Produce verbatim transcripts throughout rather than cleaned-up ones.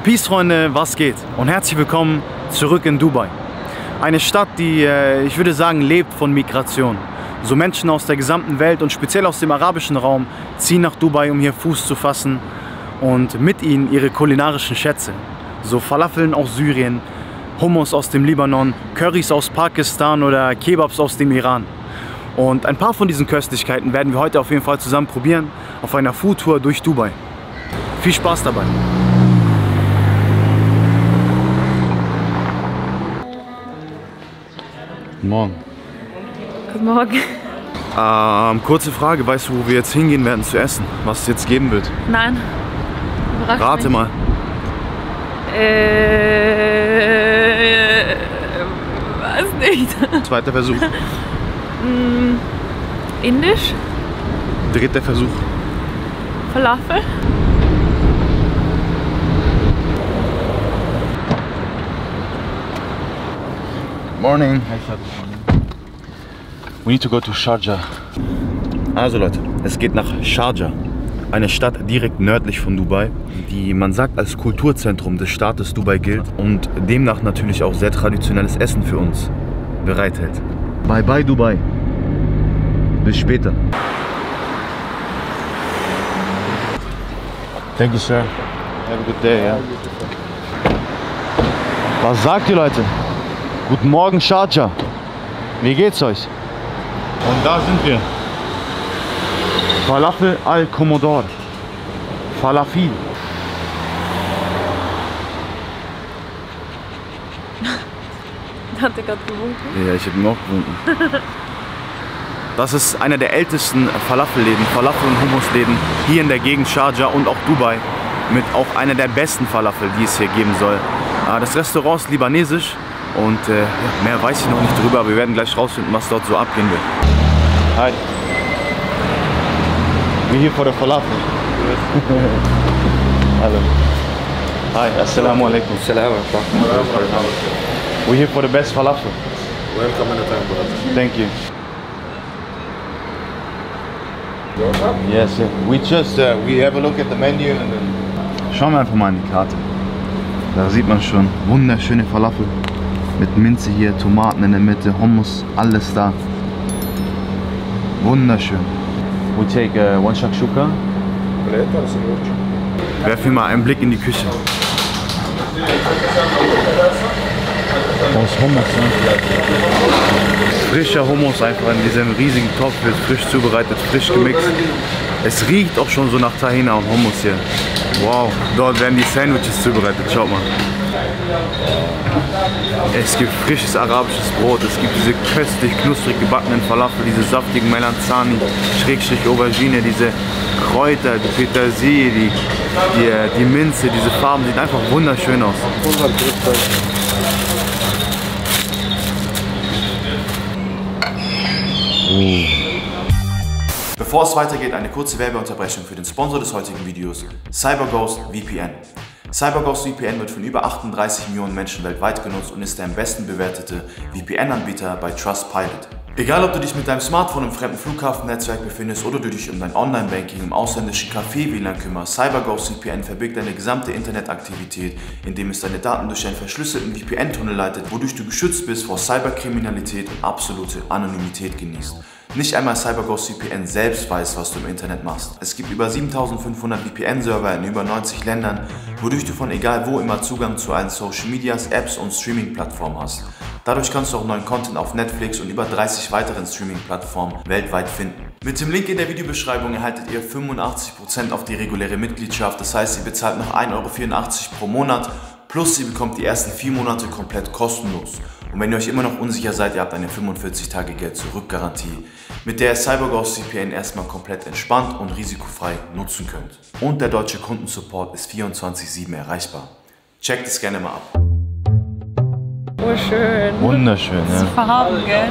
Peace Freunde, was geht? Und herzlich willkommen zurück in Dubai. Eine Stadt, die, ich würde sagen, lebt von Migration. So Menschen aus der gesamten Welt und speziell aus dem arabischen Raum ziehen nach Dubai, um hier Fuß zu fassen und mit ihnen ihre kulinarischen Schätze. So Falafeln aus Syrien, Hummus aus dem Libanon, Currys aus Pakistan oder Kebabs aus dem Iran. Und ein paar von diesen Köstlichkeiten werden wir heute auf jeden Fall zusammen probieren auf einer Foodtour durch Dubai. Viel Spaß dabei! Guten Morgen. Guten Morgen. Ähm, kurze Frage, weißt du, wo wir jetzt hingehen werden zu essen? Was es jetzt geben wird? Nein. Überrascht Rate mich. mal. Äh, weiß nicht. Zweiter Versuch. mm, Indisch? Dritter Versuch. Falafel? Morning. We need to go to Sharjah. Also Leute, es geht nach Sharjah, eine Stadt direkt nördlich von Dubai, die man sagt als Kulturzentrum des Staates Dubai gilt und demnach natürlich auch sehr traditionelles Essen für uns bereithält. Bye bye Dubai. Bis später. Thank you, sir. Have a good day, ja. Was sagt ihr, Leute? Guten Morgen, Sharjah. Wie geht's euch? Und da sind wir. Falafel al-Commodore. Falafel. Hat er gerade gewunken? Ja, ich habe noch gewunken. Das ist einer der ältesten Falafelläden, Falafel- und Hummusläden hier in der Gegend Sharjah und auch Dubai. Mit auch einer der besten Falafel, die es hier geben soll. Das Restaurant ist libanesisch. Und äh, ja, mehr weiß ich noch nicht drüber, aber wir werden gleich rausfinden, was dort so abgehen wird. Hi. We're here for the falafel. Hallo. Hi, assalamu alaikum. Salam. We're here for the best falafel. Welcome anytime, brother. Thank you. Yes, yeah. We just uh, we have a look at the menu and then. Schauen wir einfach mal an die Karte. Da sieht man schon wunderschöne Falafel. Mit Minze hier, Tomaten in der Mitte, Hummus, alles da. Wunderschön. We take uh, one shakshuka. Werf hier mal einen Blick in die Küche. Das ist Hummus, ne? Frischer Hummus einfach in diesem riesigen Topf, wird frisch zubereitet, frisch gemixt. Es riecht auch schon so nach Tahina und Hummus hier. Wow, dort werden die Sandwiches zubereitet, schaut mal. Es gibt frisches arabisches Brot, es gibt diese köstlich knusprig gebackenen Falafel, diese saftigen Melanzani, Schrägstrich Aubergine, diese Kräuter, die Petersilie, die, die, die Minze, diese Farben, sieht einfach wunderschön aus. Oh. Bevor es weitergeht, eine kurze Werbeunterbrechung für den Sponsor des heutigen Videos, CyberGhost V P N. CyberGhost V P N wird von über achtunddreißig Millionen Menschen weltweit genutzt und ist der am besten bewertete V P N-Anbieter bei Trustpilot. Egal, ob du dich mit deinem Smartphone im fremden Flughafennetzwerk befindest oder du dich um dein Online-Banking im ausländischen Café-W L A N kümmerst, CyberGhost V P N verbirgt deine gesamte Internetaktivität, indem es deine Daten durch einen verschlüsselten V P N-Tunnel leitet, wodurch du geschützt bist vor Cyberkriminalität und absolute Anonymität genießt. Nicht einmal CyberGhost V P N selbst weiß, was du im Internet machst. Es gibt über siebentausendfünfhundert V P N-Server in über neunzig Ländern, wodurch du von egal wo immer Zugang zu allen Social Medias, Apps und Streaming-Plattformen hast. Dadurch kannst du auch neuen Content auf Netflix und über dreißig weiteren Streaming-Plattformen weltweit finden. Mit dem Link in der Videobeschreibung erhaltet ihr fünfundachtzig Prozent auf die reguläre Mitgliedschaft, das heißt, ihr bezahlt noch ein Euro vierundachtzig pro Monat, plus ihr bekommt die ersten vier Monate komplett kostenlos. Und wenn ihr euch immer noch unsicher seid, ihr habt eine fünfundvierzig Tage Geld-Zurück-Garantie, mit der ihr CyberGhost V P N erstmal komplett entspannt und risikofrei nutzen könnt. Und der deutsche Kundensupport ist vierundzwanzig sieben erreichbar. Checkt es gerne mal ab. Oh, schön. Wunderschön, Das ja. ist Farben, gell?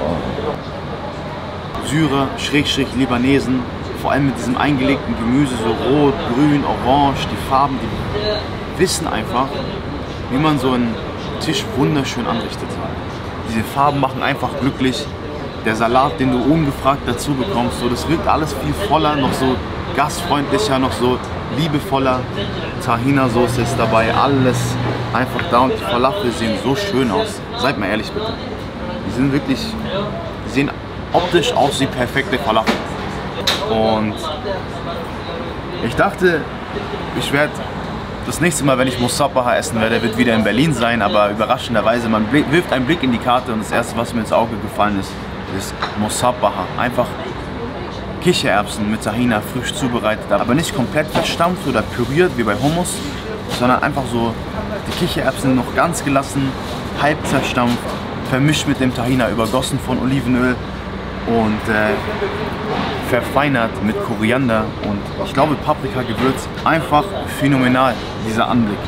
Syrer, Schrägstrich Libanesen, vor allem mit diesem eingelegten Gemüse, so rot, grün, orange, die Farben, die wissen einfach, wie man so einen Tisch wunderschön anrichtet. Diese Farben machen einfach glücklich. Der Salat, den du ungefragt dazu bekommst, so, das wirkt alles viel voller, noch so gastfreundlicher, noch so liebevoller Tahina-Soße ist dabei, alles einfach da und die Falafel sehen so schön aus. Seid mal ehrlich bitte. Die sind wirklich, die sehen optisch aus wie perfekte Falafel. Und ich dachte, ich werde das nächste Mal, wenn ich Musabbaha essen werde, wird wieder in Berlin sein, aber überraschenderweise, man wirft einen Blick in die Karte und das erste, was mir ins Auge gefallen ist, ist Musabbaha. Einfach Kichererbsen mit Tahina frisch zubereitet, aber nicht komplett verstampft oder püriert wie bei Hummus, sondern einfach so die Kichererbsen noch ganz gelassen, halb zerstampft, vermischt mit dem Tahina, übergossen von Olivenöl und äh, verfeinert mit Koriander und ich glaube Paprika-Gewürz. Einfach phänomenal, dieser Anblick.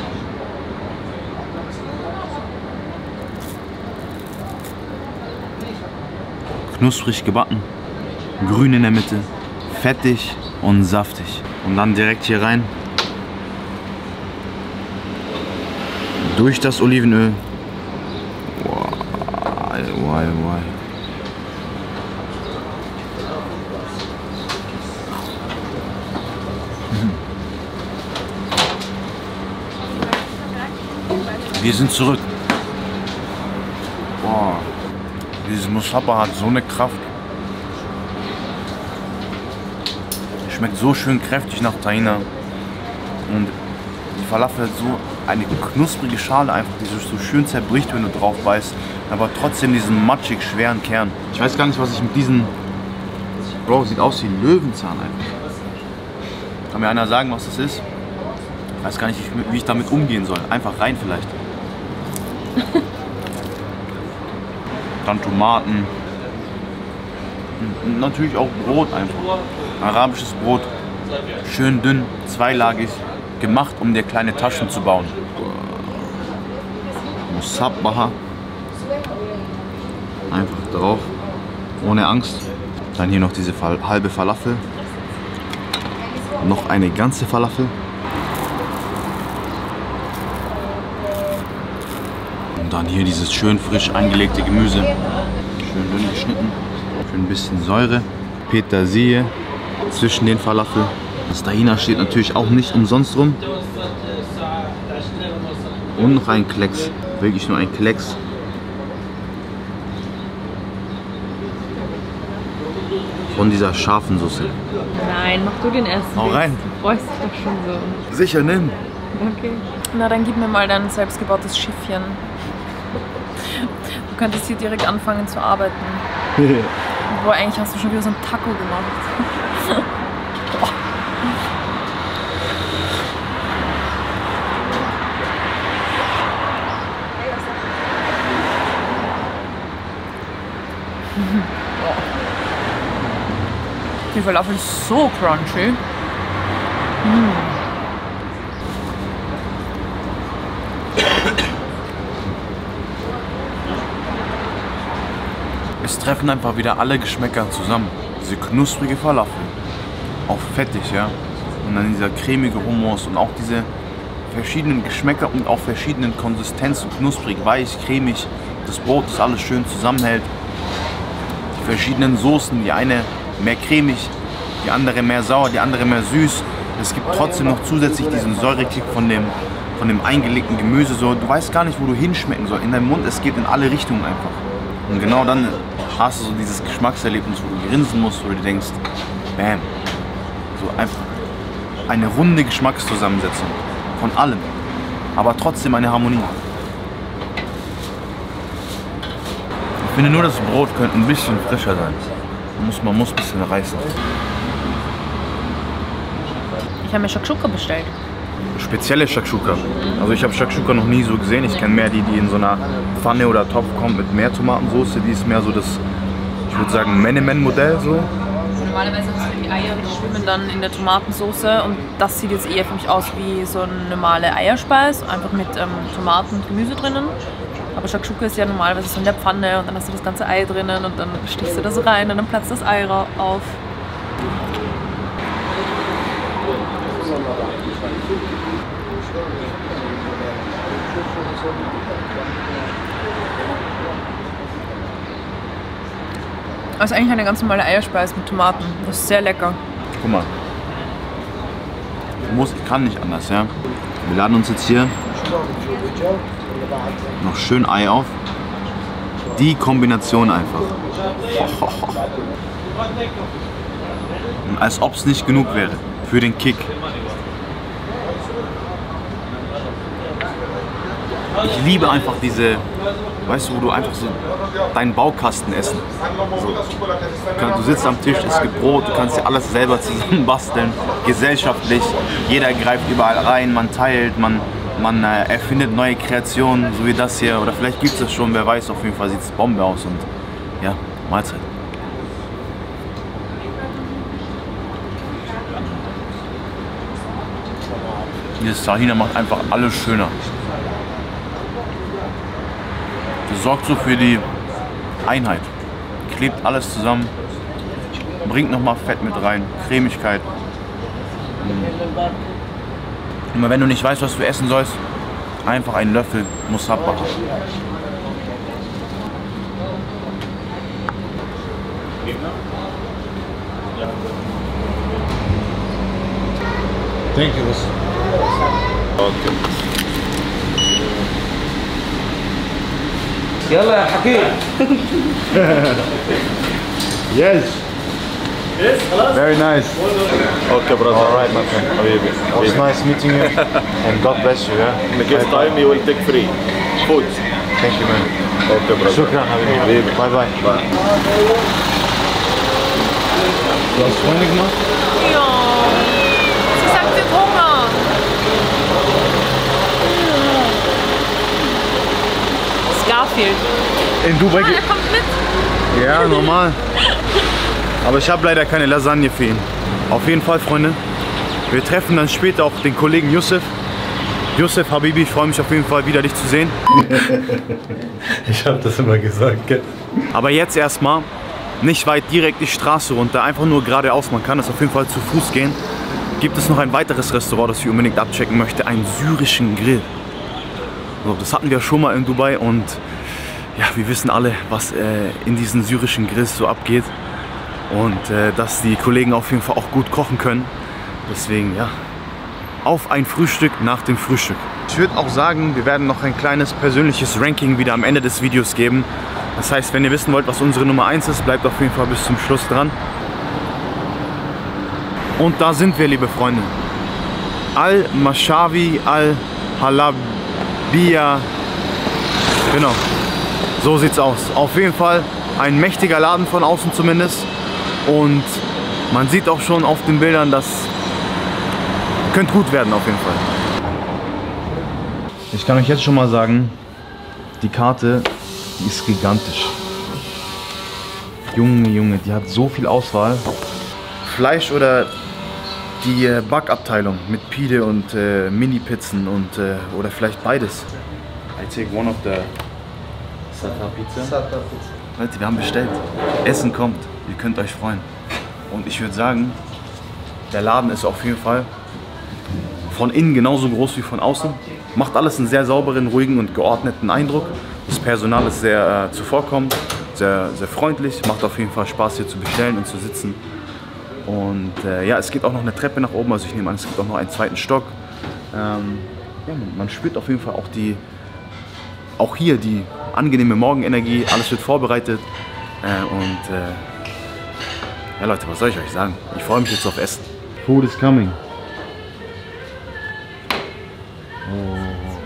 Knusprig gebacken, grün in der Mitte, fettig und saftig. Und dann direkt hier rein. Durch das Olivenöl. Wow, wow, wow. Wir sind zurück. Boah, dieses Musabbaha hat so eine Kraft. Schmeckt so schön kräftig nach Tahina. Und die Falafel hat so eine knusprige Schale einfach, die sich so schön zerbricht, wenn du drauf beißt. Aber trotzdem diesen matschig schweren Kern. Ich weiß gar nicht, was ich mit diesen... Bro, sieht aus wie ein Löwenzahn einfach. Kann mir einer sagen, was das ist? Ich weiß gar nicht, wie ich damit umgehen soll. Einfach rein vielleicht. Dann Tomaten. Und natürlich auch Brot einfach. Arabisches Brot. Schön dünn, zweilagig. Gemacht, um dir kleine Taschen zu bauen. Musabbaha. Einfach drauf. Ohne Angst. Dann hier noch diese halbe Falafel. Noch eine ganze Falafel. Und dann hier dieses schön frisch eingelegte Gemüse. Schön dünn geschnitten. Für ein bisschen Säure. Petersilie zwischen den Falafel. Das Tahina steht natürlich auch nicht umsonst rum. Und noch ein Klecks. Wirklich nur ein Klecks. Von dieser scharfen Soße. Nein, mach du den ersten. Hau rein. Du freust dich doch schon so. Sicher, nimm. Okay. Na, dann gib mir mal dein selbstgebautes Schiffchen. Du könntest hier direkt anfangen zu arbeiten. Boah, eigentlich hast du schon wieder so ein Taco gemacht. Boah. Die Falafel ist so crunchy. Mm. Es treffen einfach wieder alle Geschmäcker zusammen. Diese knusprige Falafel, auch fettig, ja. Und dann dieser cremige Hummus und auch diese verschiedenen Geschmäcker und auch verschiedenen Konsistenzen, knusprig, weich, cremig. Das Brot, das alles schön zusammenhält. Die verschiedenen Soßen, die eine mehr cremig, die andere mehr sauer, die andere mehr süß. Es gibt trotzdem noch zusätzlich diesen Säurekick von dem, von dem eingelegten Gemüse. So, du weißt gar nicht, wo du hinschmecken sollst. In deinem Mund, es geht in alle Richtungen einfach. Und genau dann hast du so dieses Geschmackserlebnis, wo du grinsen musst, wo du dir denkst, bam. So einfach eine runde Geschmackszusammensetzung von allem, aber trotzdem eine Harmonie. Ich finde nur, das Brot könnte ein bisschen frischer sein. Man muss, man muss ein bisschen reißen. Ich habe mir Shakshuka bestellt. Spezielle Shakshuka. Also ich habe Shakshuka noch nie so gesehen. Ich kenne mehr die, die in so einer Pfanne oder Topf kommen mit mehr Tomatensauce. Die ist mehr so das, ich würde sagen, Menemen-Modell so. Normalerweise hast du die Eier, die schwimmen dann in der Tomatensauce und das sieht jetzt eher für mich aus wie so eine normale Eierspeis, einfach mit ähm, Tomaten und Gemüse drinnen. Aber Shakshuka ist ja normalerweise so in der Pfanne und dann hast du das ganze Ei drinnen und dann stichst du das rein und dann platzt das Ei auf. Das ist eigentlich eine ganz normale Eierspeise mit Tomaten. Das ist sehr lecker. Guck mal. muss, ich kann nicht anders, ja. Wir laden uns jetzt hier noch schön Ei auf. Die Kombination einfach. Und als ob es nicht genug wäre für den Kick. Ich liebe einfach diese, weißt du, wo du einfach so deinen Baukasten essen. So. Du sitzt am Tisch, es gibt Brot, du kannst dir alles selber zusammen basteln, gesellschaftlich. Jeder greift überall rein, man teilt, man, man äh, erfindet neue Kreationen, so wie das hier. Oder vielleicht gibt es das schon, wer weiß, auf jeden Fall sieht es Bombe aus und ja, Mahlzeit. Dieses Tahina macht einfach alles schöner. Das sorgt so für die Einheit. Klebt alles zusammen, bringt nochmal Fett mit rein, Cremigkeit. Immer wenn du nicht weißt, was du essen sollst, einfach einen Löffel Musabba haben. Thank you. Okay. يلا يا حكيم. Yes. Yes, خلاص. Very nice. Okay, brother. All right, my friend. Habibi. It was nice meeting you, and God bless you. Yeah. Next time you will take free food. Thank you, man. Okay, brother. Shukran, Habibi. Bye bye. Bye. Du hast Freunde gemacht? Ja. Sie sagt, sie hat Hunger. Das ist Garfield. In Dubai. Ah, er kommt mit. Ja, normal. Aber ich habe leider keine Lasagne für ihn. Auf jeden Fall, Freunde. Wir treffen dann später auch den Kollegen Yusuf. Yusuf, Habibi, ich freue mich auf jeden Fall wieder, dich zu sehen. Ich habe das immer gesagt. Gell? Aber jetzt erstmal nicht weit direkt die Straße runter, einfach nur geradeaus. Man kann es auf jeden Fall zu Fuß gehen. Gibt es noch ein weiteres Restaurant, das ich unbedingt abchecken möchte, einen syrischen Grill. So, das hatten wir schon mal in Dubai und ja, wir wissen alle, was äh, in diesen syrischen Grills so abgeht. Und äh, dass die Kollegen auf jeden Fall auch gut kochen können. Deswegen, ja, auf ein Frühstück nach dem Frühstück. Ich würde auch sagen, wir werden noch ein kleines persönliches Ranking wieder am Ende des Videos geben. Das heißt, wenn ihr wissen wollt, was unsere Nummer eins ist, bleibt auf jeden Fall bis zum Schluss dran. Und da sind wir, liebe Freunde. Al-Mashawi Al-Halabia. Genau, so sieht's aus. Auf jeden Fall ein mächtiger Laden von außen zumindest. Und man sieht auch schon auf den Bildern, das könnte gut werden auf jeden Fall. Ich kann euch jetzt schon mal sagen, die Karte, die ist gigantisch. Junge, Junge, die hat so viel Auswahl. Fleisch oder die äh, Backabteilung mit Pide und äh, Mini-Pizzen und äh, oder vielleicht beides. I take one of the Sattar Pizza. Sattar Pizza. Leute, wir haben bestellt. Essen kommt. Ihr könnt euch freuen. Und ich würde sagen, der Laden ist auf jeden Fall von innen genauso groß wie von außen. Macht alles einen sehr sauberen, ruhigen und geordneten Eindruck. Das Personal ist sehr äh, zuvorkommend, sehr, sehr freundlich. Macht auf jeden Fall Spaß hier zu bestellen und zu sitzen. Und äh, ja, es geht auch noch eine Treppe nach oben. Also ich nehme an, es gibt auch noch einen zweiten Stock. Ähm, ja, man spürt auf jeden Fall auch die, auch hier die angenehme Morgenenergie. Alles wird vorbereitet. Äh, und äh, ja Leute, was soll ich euch sagen? Ich freue mich jetzt auf Essen. Food is coming. Oh.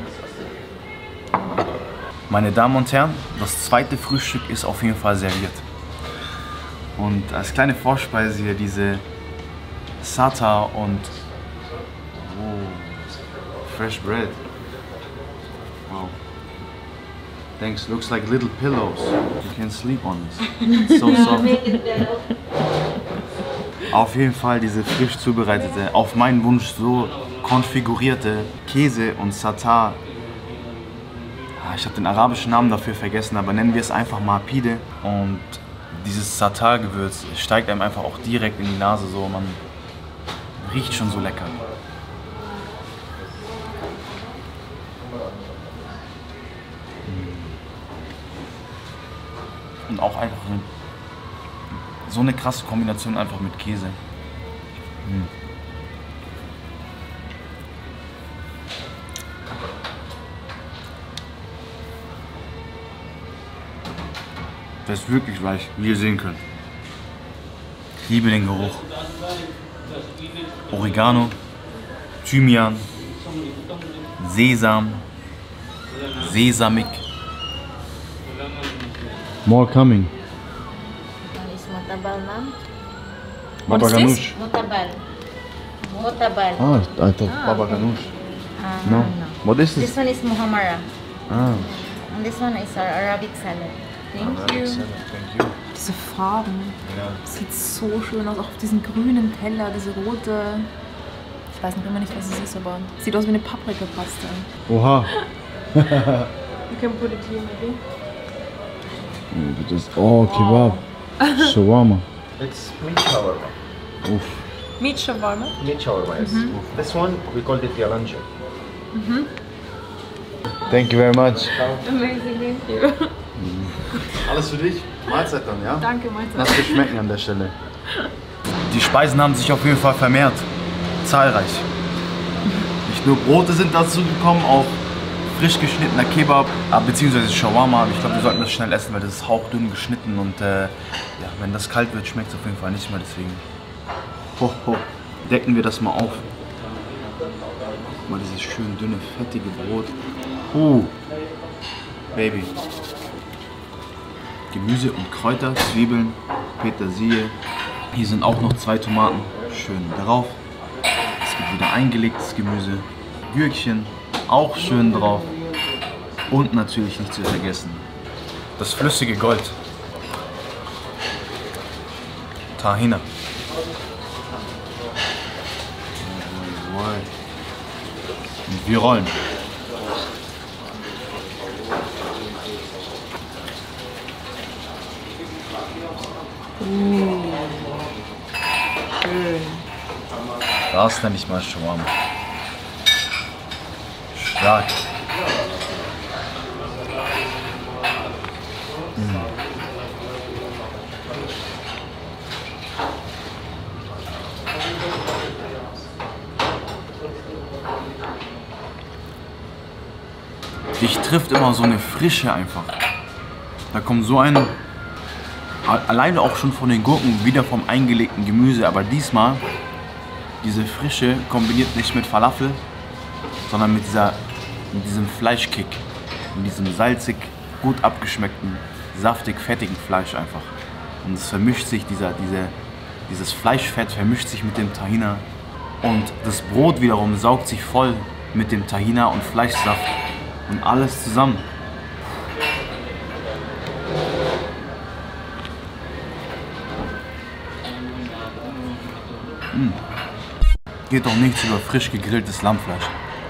Meine Damen und Herren, das zweite Frühstück ist auf jeden Fall serviert. Und als kleine Vorspeise hier diese Sattar und oh, fresh bread. Wow. Thanks, looks like little pillows. You can sleep on this. It's so soft. Auf jeden Fall diese frisch zubereitete, auf meinen Wunsch so konfigurierte Käse und Sattar. Ich habe den arabischen Namen dafür vergessen, aber nennen wir es einfach mal Pide. Und dieses Sattar-Gewürz steigt einem einfach auch direkt in die Nase so. Man riecht schon so lecker. Und auch einfach eine, so eine krasse Kombination einfach mit Käse. Das ist wirklich weich, wie ihr sehen könnt. Ich liebe den Geruch. Oregano, Thymian, Sesam, Sesamik. More coming. One is motabal, ma'am. What is this? Motabal. Motabal. Ah, I thought Ah, Baba okay. Ganoush. Ah, No. no. What is This this? one is muhammara. Ah. And this one is our Arabic salad. Thank you. Thank you. Diese Farben. Ja. Sieht so schön aus, auch auf diesen grünen Teller, diese rote. Ich weiß noch immer nicht, was es ist, aber sieht aus wie eine Paprikapaste. Oha. You can put it here maybe. Das, oh, Kebab. Shawarma. It's meat shawarma. Uff. Meat shawarma. Meat shawarma, yes. This one, we called it yalanche. Thank you very much. Amazing, thank you. Alles für dich. Mahlzeit dann, ja? Danke, Mahlzeit. Lass dir schmecken an der Stelle. Die Speisen haben sich auf jeden Fall vermehrt. Zahlreich. Nicht nur Brote sind dazu gekommen, auch frisch geschnittener Kebab, äh, beziehungsweise Shawarma. Ich glaube, wir sollten das schnell essen, weil das ist hauchdünn geschnitten und äh, ja, wenn das kalt wird, schmeckt es auf jeden Fall nicht mehr. Deswegen ho, ho, decken wir das mal auf. Guck mal, dieses schön dünne, fettige Brot. Uh, Baby. Gemüse und Kräuter, Zwiebeln, Petersilie. Hier sind auch noch zwei Tomaten. Schön drauf. Es gibt wieder eingelegtes Gemüse. Gürkchen, auch schön drauf. Und natürlich nicht zu vergessen, das flüssige Gold. Tahina. Und wir rollen. Das nenne ich mal Shawarma. Stark. Mm. Dich trifft immer so eine Frische einfach. Da kommt so ein, alleine auch schon von den Gurken, wieder vom eingelegten Gemüse, aber diesmal diese Frische kombiniert nicht mit Falafel, sondern mit, dieser, mit diesem Fleischkick, mit diesem salzig, gut abgeschmeckten, saftig, fettigen Fleisch einfach. Und es vermischt sich, dieser, diese, dieses Fleischfett vermischt sich mit dem Tahina und das Brot wiederum saugt sich voll mit dem Tahina und Fleischsaft und alles zusammen. Mm. Geht doch nichts über frisch gegrilltes Lammfleisch.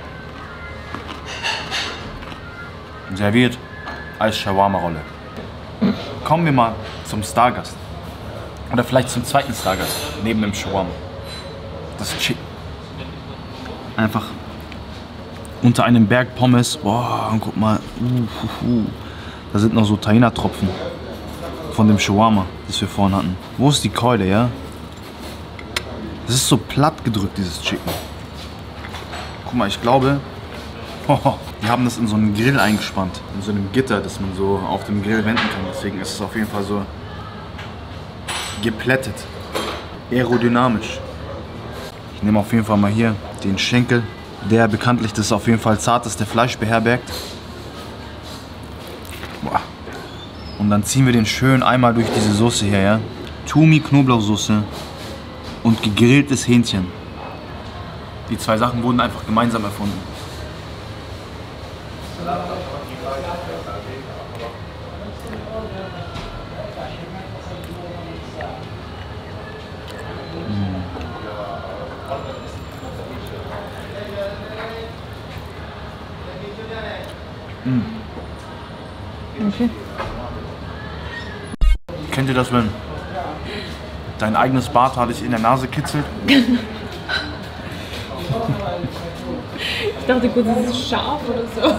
Serviert als Shawarma-Rolle. Kommen wir mal zum Stargast. Oder vielleicht zum zweiten Stargast, neben dem Shawarma. Das Chicken. Einfach unter einem Berg Pommes. Boah, und guck mal. Uh, uh, uh. Da sind noch so Tahina-Tropfen von dem Shawarma, das wir vorhin hatten. Wo ist die Keule, ja? Das ist so platt gedrückt, dieses Chicken. Guck mal, ich glaube, oh, die haben das in so einen Grill eingespannt. In so einem Gitter, das man so auf dem Grill wenden kann. Deswegen ist es auf jeden Fall so geplättet. Aerodynamisch. Ich nehme auf jeden Fall mal hier den Schenkel, der bekanntlich das auf jeden Fall zarteste Fleisch beherbergt. Boah. Und dann ziehen wir den schön einmal durch diese Soße hier, ja. Tumi Knoblauchsoße und gegrilltes Hähnchen. Die zwei Sachen wurden einfach gemeinsam erfunden. Mm. Okay. Kennt ihr das, wenn dein eigenes Barthaar dich in der Nase kitzelt? Ich dachte kurz, das ist scharf oder so.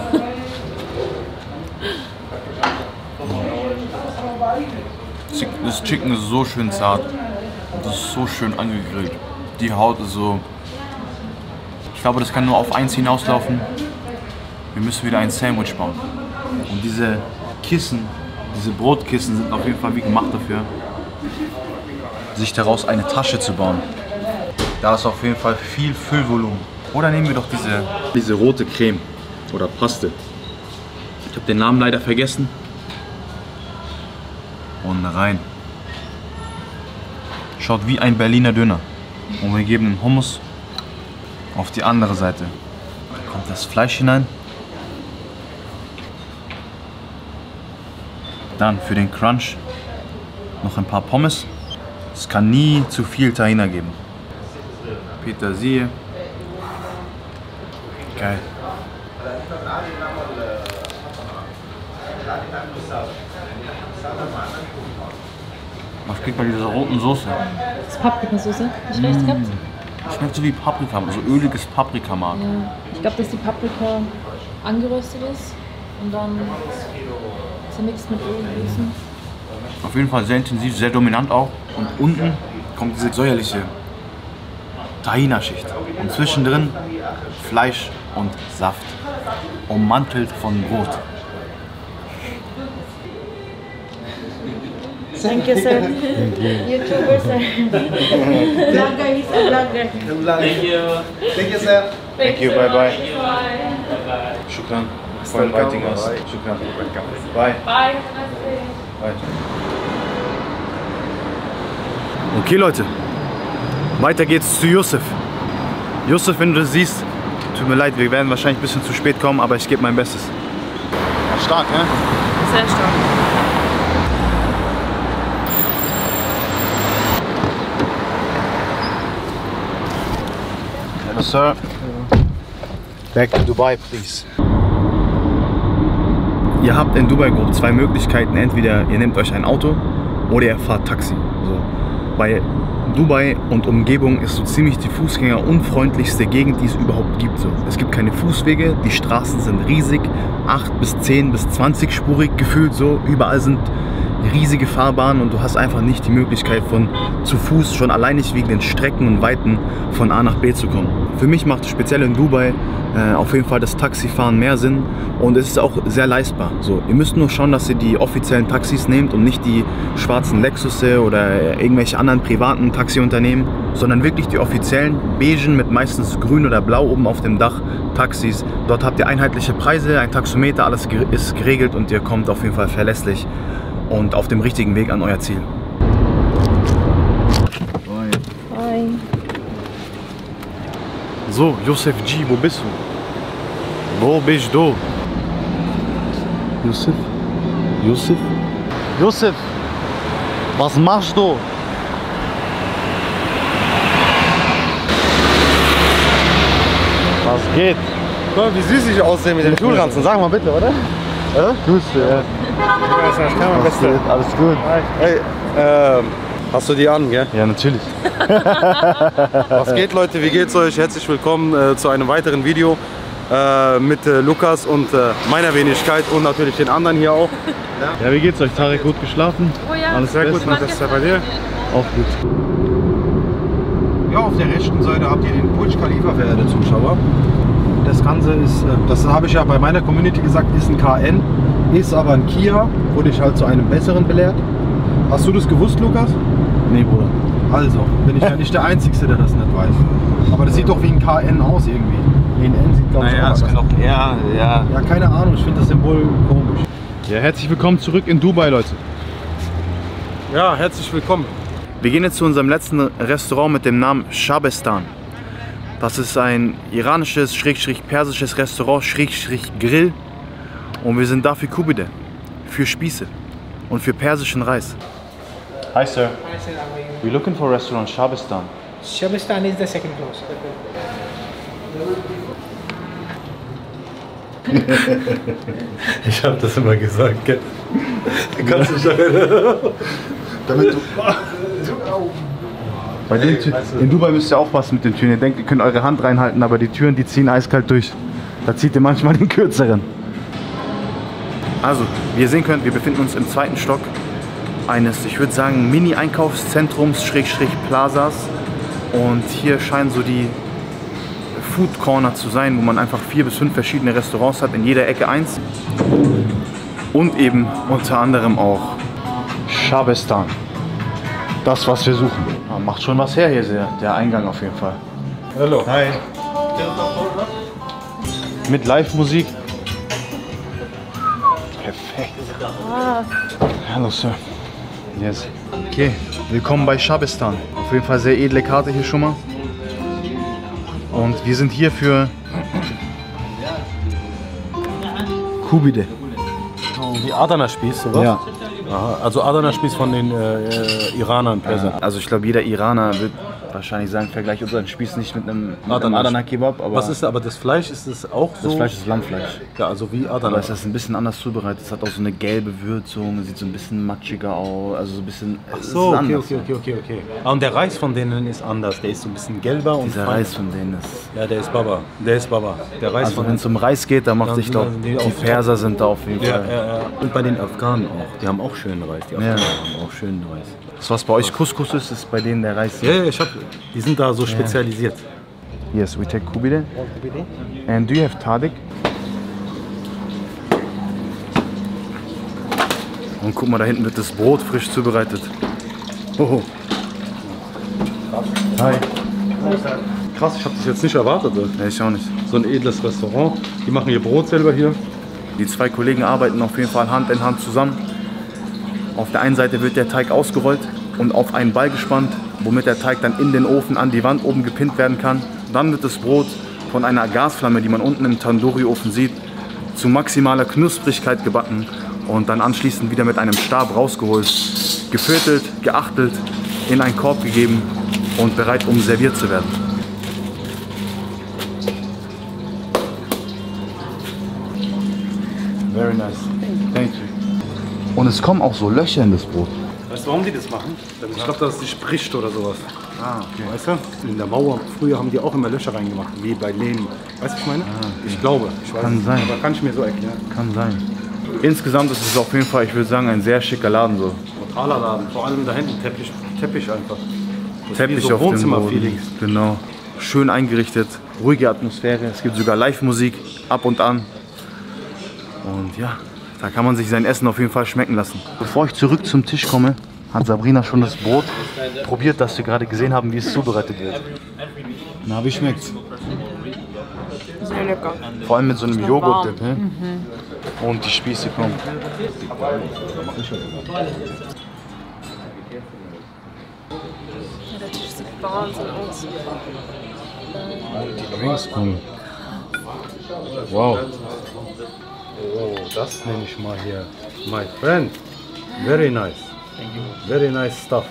Das Chicken ist so schön zart. Und das ist so schön angegrillt. Die Haut ist so... Ich glaube, das kann nur auf eins hinauslaufen. Wir müssen wieder ein Sandwich bauen. Und diese Kissen Diese Brotkissen sind auf jeden Fall wie gemacht dafür, sich daraus eine Tasche zu bauen. Da ist auf jeden Fall viel Füllvolumen. Oder nehmen wir doch diese, diese rote Creme oder Paste. Ich habe den Namen leider vergessen. Und rein. Schaut wie ein Berliner Döner. Und wir geben den Hummus auf die andere Seite. Dann kommt das Fleisch hinein. Dann für den Crunch noch ein paar Pommes. Es kann nie zu viel Tahina geben. Petersilie. Geil. Was kriegt bei dieser roten Soße? Das ist Paprikasauce, nicht recht gehabt? Schmeckt so wie Paprika, so öliges Paprikamark. Ja. Ich glaube, dass die Paprika angeröstet ist und dann zermixt mit Öl und Würzen. Auf jeden Fall sehr intensiv, sehr dominant auch. Und unten kommt diese säuerliche Tahina-Schicht. Und zwischendrin Fleisch und Saft, ummantelt von Brot. Thank you, sir. YouTuber, sir. Vlogger, he's a vlogger. Thank you. Thank you, sir. Thank you, bye bye. Shukran for inviting us. Shukran. Bye. Bye. Bye. Okay, Leute. Weiter geht's zu Yusuf. Yusuf, wenn du das siehst, tut mir leid, wir werden wahrscheinlich ein bisschen zu spät kommen, aber ich gebe mein Bestes. Ja, stark, ne? Sehr stark. Hello, sir. Back to Dubai, please. Ihr habt in Dubai grob zwei Möglichkeiten. Entweder ihr nehmt euch ein Auto oder ihr fahrt Taxi. So. Bei Dubai und Umgebung ist so ziemlich die fußgängerunfreundlichste Gegend, die es überhaupt gibt. So. Es gibt keine Fußwege, die Straßen sind riesig, acht bis zehn bis zwanzig spurig gefühlt so. Überall sind riesige Fahrbahnen und du hast einfach nicht die Möglichkeit von zu Fuß, schon allein nicht wegen den Strecken und Weiten, von A nach B zu kommen. Für mich macht speziell in Dubai äh, auf jeden Fall das Taxifahren mehr Sinn und es ist auch sehr leistbar. So, ihr müsst nur schauen, dass ihr die offiziellen Taxis nehmt und nicht die schwarzen Lexusse oder irgendwelche anderen privaten Taxiunternehmen, sondern wirklich die offiziellen, beigen mit meistens grün oder blau oben auf dem Dach Taxis. Dort habt ihr einheitliche Preise, ein Taxometer, alles ist geregelt und ihr kommt auf jeden Fall verlässlich und auf dem richtigen Weg an euer Ziel. Hi. So, Yusuf G, wo bist du? Wo bist du? Yusuf? Yusuf? Yusuf! Was machst du? Was geht? Guck mal, wie süß ich aussehe mit dem Schulranzen. Sag mal bitte, oder? Ja? Grüß dich, ja. Das kann man besser. Alles gut? Hey, ähm, hast du die an, gell? Ja, natürlich. Was geht, Leute? Wie geht's euch? Herzlich willkommen äh, zu einem weiteren Video äh, mit äh, Lukas und äh, meiner Wenigkeit und natürlich den anderen hier auch. Ja, ja, wie geht's euch? Tarek, gut geschlafen? Oh ja, Alles Sehr Beste? gut, was ist bei dir? Auch gut. Ja, auf der rechten Seite habt ihr den Burj Khalifa, verehrte Zuschauer. Das Ganze ist, das habe ich ja bei meiner Community gesagt, ist ein K N, ist aber ein Kia, wurde ich halt zu einem besseren belehrt. Hast du das gewusst, Lukas? Nee, Bruder. Also, bin ich ja nicht der Einzige, der das nicht weiß. Aber das sieht doch wie ein K N aus irgendwie. Wie ein N sieht, glaube ich, Naja, auch es kann anders. auch eher, ja. Ja, keine Ahnung, ich finde das Symbol komisch. Ja, herzlich willkommen zurück in Dubai, Leute. Ja, herzlich willkommen. Wir gehen jetzt zu unserem letzten Restaurant mit dem Namen Shabestan. Das ist ein iranisches, schrägstrich persisches Restaurant, schrägstrich Grill. Und wir sind da für Kubide, für Spieße und für persischen Reis. Hi sir. Hi sir, how are you? We're looking for restaurant Shabestan. Shabistan is the second floor, sir. Ich habe das immer gesagt, gell? Du kannst dich erinnern. Damit du... Bei den Türen, in Dubai müsst ihr aufpassen mit den Türen. Ihr denkt, ihr könnt eure Hand reinhalten, aber die Türen, die ziehen eiskalt durch. Da zieht ihr manchmal den kürzeren. Also, wie ihr sehen könnt, wir befinden uns im zweiten Stock eines, ich würde sagen, Mini-Einkaufszentrums, Schrägstrich Plazas. Und hier scheinen so die Food Corner zu sein, wo man einfach vier bis fünf verschiedene Restaurants hat, in jeder Ecke eins. Und eben unter anderem auch Shabestan. Das, was wir suchen. Ja, macht schon was her hier, sehr, der Eingang auf jeden Fall. Hallo. Hi. Mit Live-Musik. Perfekt. Hallo, Sir. Yes. Okay, willkommen bei Shabestan. Auf jeden Fall sehr edle Karte hier schon mal. Und wir sind hier für Kubide. Wie Adana-Spieß, sowas? Ja. Aha, also Adana-Spieß von den äh, Iranern. Persern. Also ich glaube, jeder Iraner wird wahrscheinlich sagen, vergleich unseren Spieß nicht mit einem, mit einem Adana-Kebab. Aber Was ist aber das Fleisch? Ist das auch so? das Fleisch ist Lammfleisch. Ja, also wie Adana. Aber es ist ein bisschen anders zubereitet. Es hat auch so eine gelbe Würzung, sieht so ein bisschen matschiger aus, also so ein bisschen. Ach es so, ist okay, anders. okay, okay, okay, okay. Ah, und der Reis von denen ist anders. Der ist so ein bisschen gelber und Dieser fein. Reis von denen ist. Ja, der ist Baba. Der ist Baba. Der Reis Also von wenn es um Reis geht, da macht Dann sich, sind glaube dann die die auf- Perser sind da auf jeden Ja, Fall. ja, ja. Und bei den Afghanen auch. Die haben auch schönen Reis. Die Afghanen Ja. haben auch schönen Reis. Das, was bei euch Couscous ist, ist bei denen der Reis. Ja, ja, ich hab, die sind da so spezialisiert. Yes, we take kubide. And do you have tadik? Und guck mal, da hinten wird das Brot frisch zubereitet. Oh. Hi. Krass, ich habe das jetzt nicht erwartet. Ja, ich auch nicht. So ein edles Restaurant. Die machen ihr Brot selber hier. Die zwei Kollegen arbeiten auf jeden Fall Hand in Hand zusammen. Auf der einen Seite wird der Teig ausgerollt und auf einen Ball gespannt, womit der Teig dann in den Ofen an die Wand oben gepinnt werden kann. Dann wird das Brot von einer Gasflamme, die man unten im Tandoori-Ofen sieht, zu maximaler Knusprigkeit gebacken und dann anschließend wieder mit einem Stab rausgeholt, geviertelt, geachtelt, in einen Korb gegeben und bereit, um serviert zu werden. Very nice. Thank you. Und es kommen auch so Löcher in das Brot. Weißt du, warum die das machen? Ich glaube, dass es nicht bricht oder sowas. Ah, okay. Weißt du? In der Mauer, früher haben die auch immer Löcher reingemacht, wie bei Lehnen. Weißt du, was ich meine? Ich glaube. Ich weiß Kann nicht, sein. Aber kann ich mir so erklären. Kann sein. Insgesamt ist es auf jeden Fall, ich würde sagen, ein sehr schicker Laden so. Totaler Laden. Vor allem da hinten Teppich, Teppich einfach. Das ist Teppich wie so auf dem Wohnzimmer-Feeling. Boden. Genau. Schön eingerichtet, ruhige Atmosphäre. Es gibt sogar Live-Musik ab und an. Und ja, da kann man sich sein Essen auf jeden Fall schmecken lassen. Bevor ich zurück zum Tisch komme, hat Sabrina schon das Brot probiert, das wir gerade gesehen haben, wie es zubereitet wird. Na, wie schmeckt's? Sehr lecker. Vor allem mit so einem Schmeckt Joghurt-Dip. warm. Ne? Und die Spieße kommen. Ja, der Tisch sieht Wahnsinn aus. Die Drinks kommen. Wow. Oh, das nehme ich mal hier. My friend. Very nice. Very nice stuff.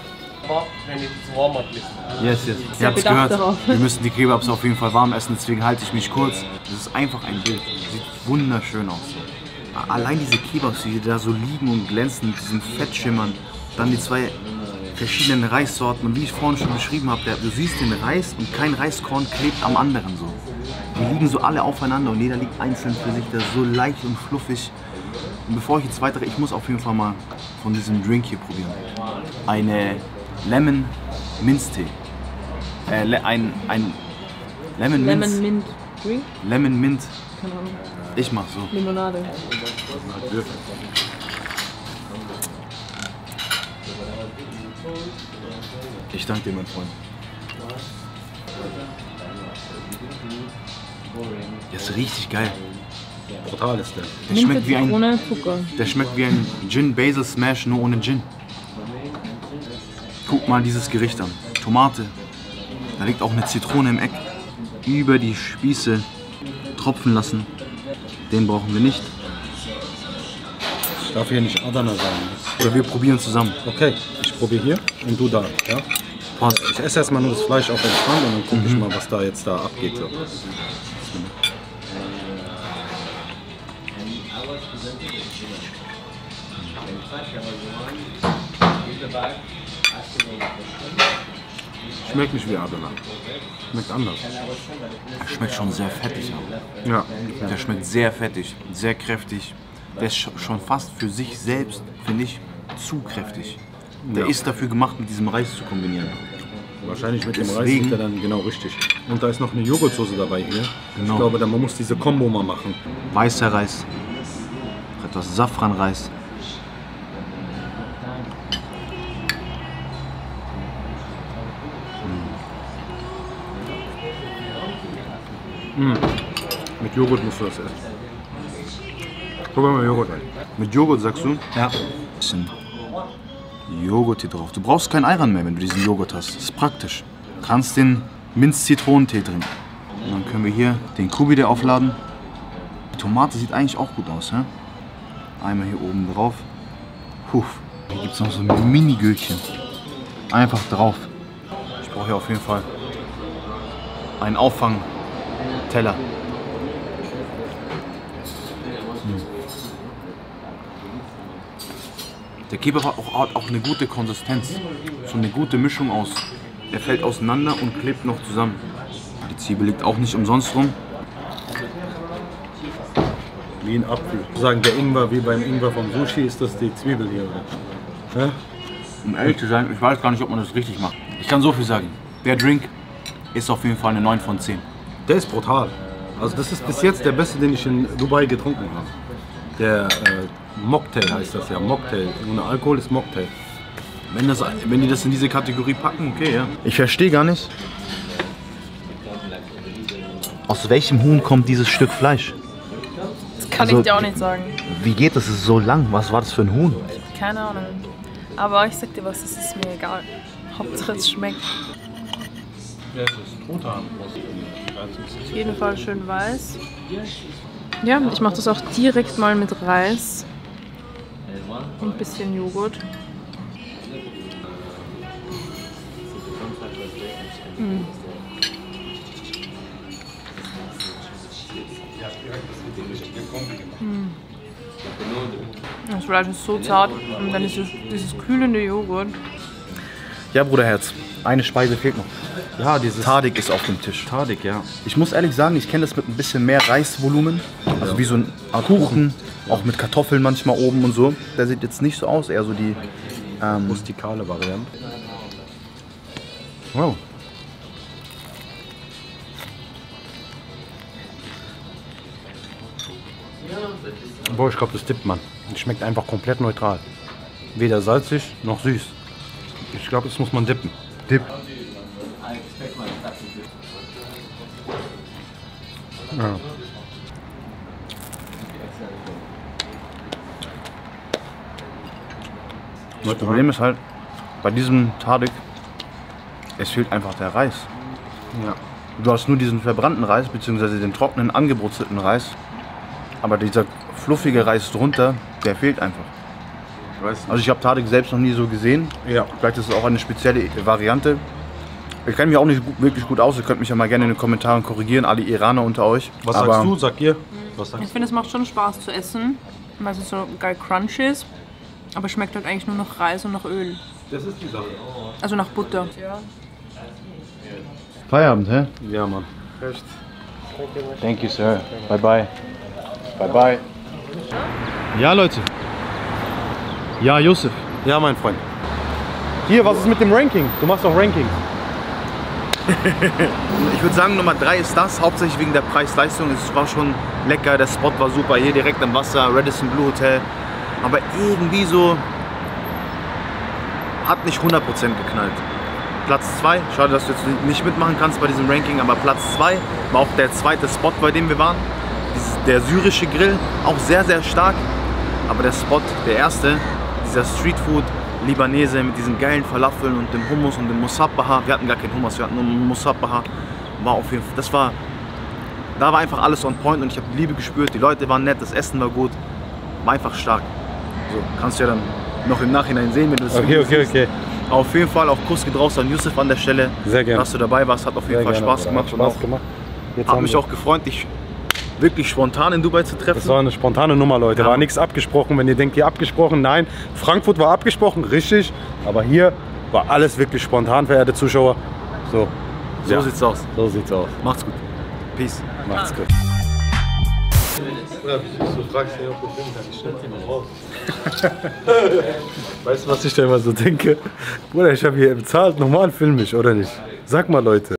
Yes, yes. Ihr habt es bedacht gehört. darauf. Wir müssen die Kebabs auf jeden Fall warm essen, deswegen halte ich mich kurz. Das ist einfach ein Bild. Sieht wunderschön aus. Allein diese Kebabs, die da so liegen und glänzen mit diesem Fettschimmern. Dann die zwei verschiedenen Reissorten. Und wie ich vorhin schon beschrieben habe, der, du siehst den Reis und kein Reiskorn klebt am anderen so. Die liegen so alle aufeinander und jeder liegt einzeln für sich. Der ist so leicht und fluffig. Und bevor ich jetzt weitere, ich muss auf jeden Fall mal von diesem Drink hier probieren. Eine Lemon Minztee. Äh, le ein, ein Lemon Minz. Lemon Mint Drink? Lemon Mint. Keine Ahnung. Ich mach so. Limonade. Ich danke dir, mein Freund. Der ist richtig geil. Brutal ist der. Der schmeckt wie ein, ohne Zucker. der schmeckt wie ein Gin Basil Smash, nur ohne Gin. Guck mal dieses Gericht an. Tomate. Da liegt auch eine Zitrone im Eck. Über die Spieße tropfen lassen. Den brauchen wir nicht. Ich darf hier nicht Adana sagen. Oder wir probieren zusammen. Okay, ich probiere hier und du da. Ja? Passt. Ich esse erstmal nur das Fleisch auf entspannt und dann gucke ich mal, was da jetzt da abgeht. So. Schmeckt nicht wie Adana. Schmeckt anders. Schmeckt schon sehr fettig. Aber. Ja. Der schmeckt sehr fettig, sehr kräftig. Der ist sch- schon fast für sich selbst, finde ich, zu kräftig. Der Ja. ist dafür gemacht, mit diesem Reis zu kombinieren. Wahrscheinlich mit dem Reis Deswegen- ist der dann genau richtig. Und da ist noch eine Joghurtsoße dabei hier. Genau. Ich glaube, dann man muss diese Kombo mal machen. Weißer Reis, Etwas Safranreis. Mm. Mit Joghurt musst du das essen. Probier mal Joghurt rein. Mit Joghurt sagst du? Ja. Bisschen Joghurt hier drauf. Du brauchst keinen Ayran mehr, wenn du diesen Joghurt hast. Das ist praktisch. Du kannst den Minz-Zitronentee trinken. Und dann können wir hier den Kubide aufladen. Die Tomate sieht eigentlich auch gut aus. Hä? Einmal hier oben drauf. Puh. Hier gibt es noch so ein Mini-Gürkchen. Einfach drauf. Ich brauche hier auf jeden Fall einen Auffangteller. Der Kebab hat auch, hat auch eine gute Konsistenz. So eine gute Mischung aus. Er fällt auseinander und klebt noch zusammen. Die Zwiebel liegt auch nicht umsonst rum. Wie ein Apfel. Sagen der Ingwer, wie beim Ingwer vom Sushi, ist das die Zwiebel hier, oder? Ja? Um ehrlich zu sein, ich weiß gar nicht, ob man das richtig macht. Ich kann so viel sagen. Der Drink ist auf jeden Fall eine neun von zehn. Der ist brutal. Also das ist bis jetzt der beste, den ich in Dubai getrunken habe. Der äh, Mocktail heißt das ja. Mocktail. Ohne Alkohol ist Mocktail. Wenn, das, wenn die das in diese Kategorie packen, okay, ja. Ich verstehe gar nicht, aus welchem Huhn kommt dieses Stück Fleisch? Das kann Also, ich dir auch nicht sagen. Wie geht das? Es ist so lang. Was war das für ein Huhn? Keine Ahnung. Aber ich sag dir was, das ist mir egal. Hauptsache es schmeckt. Auf jeden Fall schön weiß. Ja, ich mache das auch direkt mal mit Reis und ein bisschen Joghurt. Mm. Mm. Das Fleisch ist so zart und dann ist es dieses kühlende Joghurt. Ja, Bruderherz, eine Speise fehlt noch. Ja, dieses Tadik ist auf dem Tisch. Tadik, ja. Ich muss ehrlich sagen, ich kenne das mit ein bisschen mehr Reisvolumen. Also wie so ein Art Kuchen, auch mit Kartoffeln manchmal oben und so. Der sieht jetzt nicht so aus, eher so die ähm, Rustikale Variante. Wow. Boah, ich glaube, das dippt man. Es schmeckt einfach komplett neutral. Weder salzig noch süß. Ich glaube, das muss man dippen. Dip. Ja. Das Problem ist halt, bei diesem Tadik, es fehlt einfach der Reis. Ja. Du hast nur diesen verbrannten Reis, beziehungsweise den trockenen, angebrutzelten Reis. Aber dieser fluffige Reis drunter, der fehlt einfach. Ich weiß nicht. Also ich habe Tadik selbst noch nie so gesehen. Ja. Vielleicht ist es auch eine spezielle Variante. Ich kenne mich auch nicht gut, wirklich gut aus. Ihr könnt mich ja mal gerne in den Kommentaren korrigieren, alle Iraner unter euch. Was Aber sagst du? Sag ihr. Was sagst Ich finde, es macht schon Spaß zu essen, weil es so geil crunchy ist. Aber es schmeckt halt eigentlich nur nach Reis und nach Öl. du? Das ist die Sache. Also nach Butter. Feierabend, hä? Ja, Mann. Thank you, sir. Bye bye. Bye bye. Ja, Leute. Ja, Yusuf. Ja, mein Freund. Hier, was ist mit dem Ranking? Du machst doch Rankings. Ich würde sagen, Nummer drei ist das, hauptsächlich wegen der Preis-Leistung. Es war schon lecker, der Spot war super, hier direkt am Wasser, Radisson Blu Hotel. Aber irgendwie so hat nicht hundert Prozent geknallt. Platz zwei, schade, dass du jetzt nicht mitmachen kannst bei diesem Ranking, aber Platz zwei war auch der zweite Spot, bei dem wir waren. Dieses, der syrische Grill, auch sehr, sehr stark. Aber der Spot, der erste, dieser Streetfood, Libanese mit diesen geilen Falafeln und dem Hummus und dem Musabbaha. Wir hatten gar keinen Hummus, wir hatten nur Musabbaha. War auf jeden Fall, das war, da war einfach alles on point und ich habe Liebe gespürt. Die Leute waren nett, das Essen war gut, war einfach stark. So, kannst du ja dann noch im Nachhinein sehen, wenn du das Okay, Video okay, siehst. okay. Auf jeden Fall auch Kuss geht raus an Yusuf an der Stelle. Sehr gerne. Dass du dabei warst, hat auf jeden Sehr Fall gerne, Spaß Bruder. gemacht. Hat und Spaß auch, gemacht. Jetzt hat haben mich wir- auch gefreut, dich wirklich spontan in Dubai zu treffen. Das war eine spontane Nummer, Leute. Ja. War nichts abgesprochen. Wenn ihr denkt, hier abgesprochen, nein. Frankfurt war abgesprochen, richtig. Aber hier war alles wirklich spontan, verehrte Zuschauer. So, So ja. sieht's aus. So sieht's aus. Macht's gut. Peace. Macht's gut. Du fragst nicht, ob du filmen kannst. Ich schneide die mal raus. Weißt du, was ich da immer so denke? Bruder, ich habe hier bezahlt, normal film ich, oder nicht? Sag mal, Leute.